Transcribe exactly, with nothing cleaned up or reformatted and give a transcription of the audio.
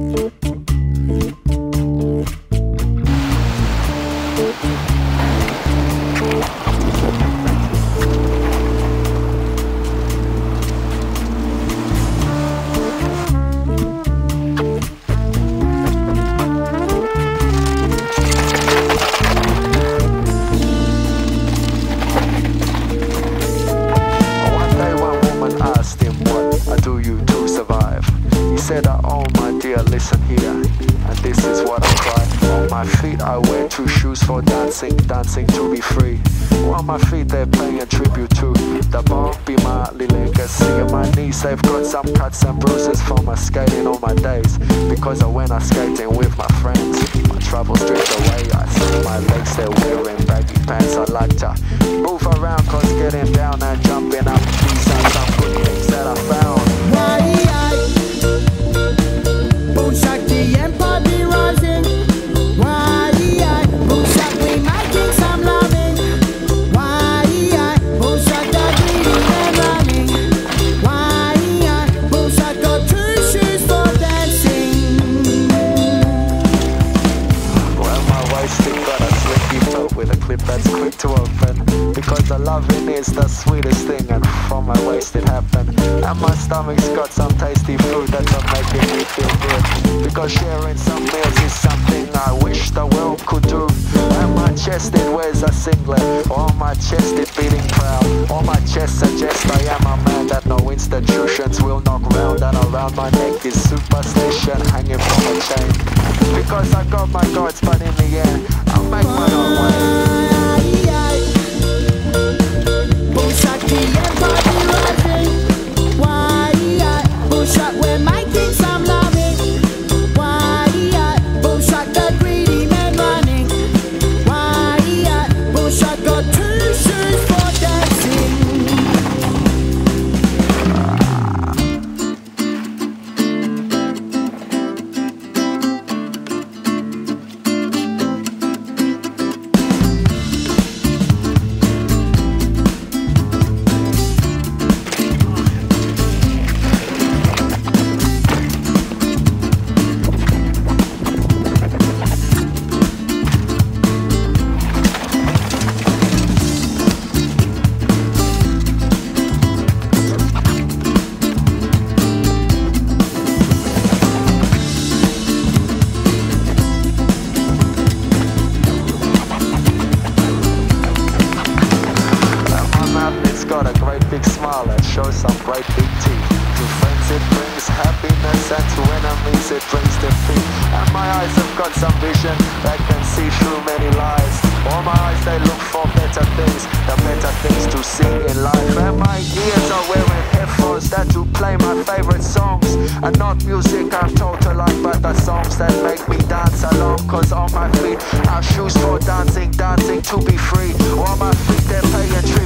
Said, oh my dear, listen here, and this is what I cry. On my feet I wear two shoes for dancing, dancing to be free. On my feet they're paying tribute to the bumpy Marley legacy. On my knees they've got some cuts and bruises from my skating all my days. Because I went out skating with my friends, my troubles drift away. I see my legs, they're wearing baggy pants. I like to move around cause getting down and jumping up, these are some good things that I found. Boomshot, the empire be rising. Why, boomshot, we making some loving. Why, boomshot, the greedy and running. Why, boomshot, got two shoes for dancing. Well, my waist's got a slinky belt with a clip that's quick to open. Because the loving is the sweetest thing, and from my waist it happened. And my stomach's got some tasty food that's making me feel good. Because sharing some meals is something I wish the world could do. And my chest it wears a singlet, on my chest it beating proud. On my chest suggests I am a man that no institutions will knock round. And around my neck is superstition hanging from a chain. Because I got my gods, but in the end I'll make my own way. Boomshot, the empire be rising. Why, boomshot, we're making some loving. Why, boomshot, the greedy man running. Why, boomshot, got two shoes for dancing. Show some great big teeth. To friends it brings happiness, and to enemies it brings defeat. And my eyes have got some vision that can see through many lies. All my eyes they look for better things, the better things to see in life. And my ears are wearing headphones that do play my favorite songs. And not music I'm told to like, but the songs that make me dance along. Cause on my feet are shoes for dancing, dancing to be free. On my feet they're paying